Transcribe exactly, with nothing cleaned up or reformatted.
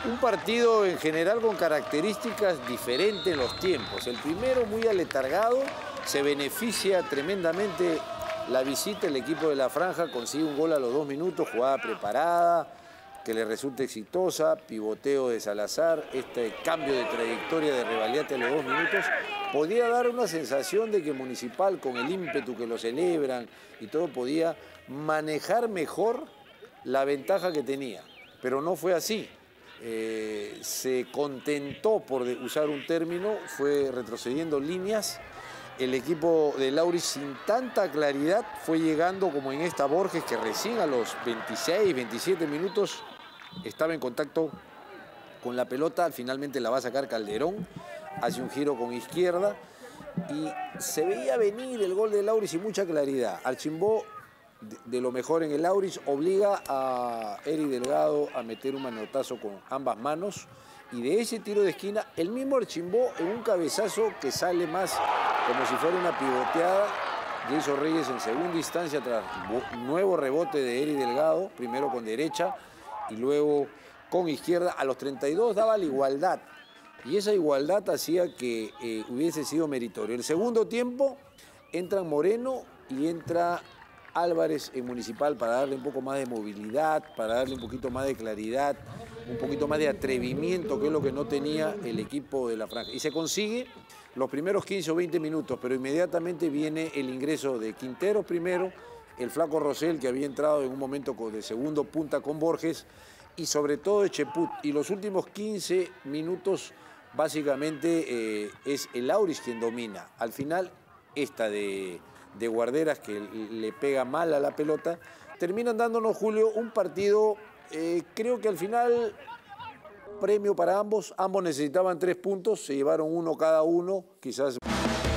Un partido en general con características diferentes en los tiempos. El primero muy aletargado, se beneficia tremendamente la visita, el equipo de la Franja consigue un gol a los dos minutos, jugada preparada, que le resulta exitosa, pivoteo de Salazar, este cambio de trayectoria de Revalliate a los dos minutos, podía dar una sensación de que Municipal, con el ímpetu que lo celebran y todo, podía manejar mejor la ventaja que tenía, pero no fue así. Eh, se contentó, por usar un término, fue retrocediendo líneas. El equipo de Lauris sin tanta claridad fue llegando como en esta Borges, que recién a los veintiséis, veintisiete minutos estaba en contacto con la pelota. Finalmente la va a sacar Calderón, hace un giro con izquierda y se veía venir el gol de Lauris sin mucha claridad. Archimbó, de, de lo mejor en el Lauris, obliga a Eri Delgado a meter un manotazo con ambas manos. Y de ese tiro de esquina, el mismo Archimbó, en un cabezazo que sale más como si fuera una pivoteada, Jason Reyes en segunda instancia tras nuevo rebote de Eri Delgado, primero con derecha y luego con izquierda. A los treinta y dos daba la igualdad y esa igualdad hacía que eh, hubiese sido meritorio. El segundo tiempo entran Moreno y entra Álvarez en Municipal para darle un poco más de movilidad, para darle un poquito más de claridad, un poquito más de atrevimiento, que es lo que no tenía el equipo de la Franja. Y se consigue los primeros quince o veinte minutos, pero inmediatamente viene el ingreso de Quintero primero, el flaco Rosell, que había entrado en un momento de segundo punta con Borges, y sobre todo de Cheput. Y los últimos quince minutos, básicamente, eh, es el Lauris quien domina. Al final, esta de... de Guarderas, que le pega mal a la pelota, terminan dándonos, Julio, un partido, eh, creo que al final, premio para ambos, ambos necesitaban tres puntos, se llevaron uno cada uno, quizás...